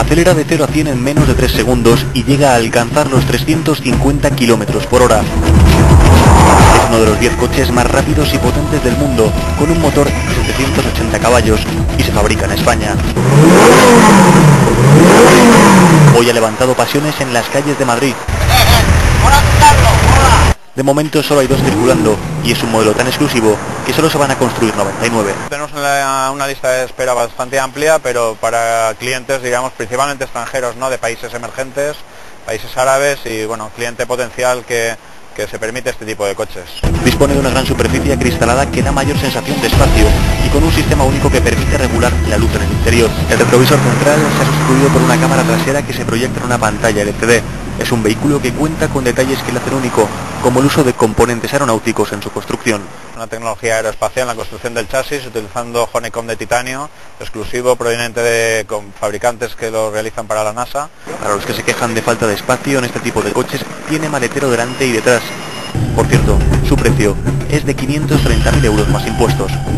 Acelera de 0 a 100 en menos de 3 segundos y llega a alcanzar los 350 km por hora. Es uno de los 10 coches más rápidos y potentes del mundo, con un motor de 780 caballos y se fabrica en España. Hoy ha levantado pasiones en las calles de Madrid. De momento solo hay 2 circulando y es un modelo tan exclusivo que solo se van a construir 99. Tenemos una lista de espera bastante amplia, pero para clientes, digamos, principalmente extranjeros, ¿no?, de países emergentes, países árabes y, bueno, cliente potencial que se permite este tipo de coches. Dispone de una gran superficie acristalada que da mayor sensación de espacio y con un sistema único que permite regular la luz en el interior. El retrovisor central se ha sustituido por una cámara trasera que se proyecta en una pantalla LCD. Es un vehículo que cuenta con detalles que le hacen único, como el uso de componentes aeronáuticos en su construcción. Una tecnología aeroespacial en la construcción del chasis, utilizando honeycomb de titanio, exclusivo, proveniente de fabricantes que lo realizan para la NASA. Para los que se quejan de falta de espacio en este tipo de coches, tiene maletero delante y detrás. Por cierto, su precio es de 530.000 euros más impuestos.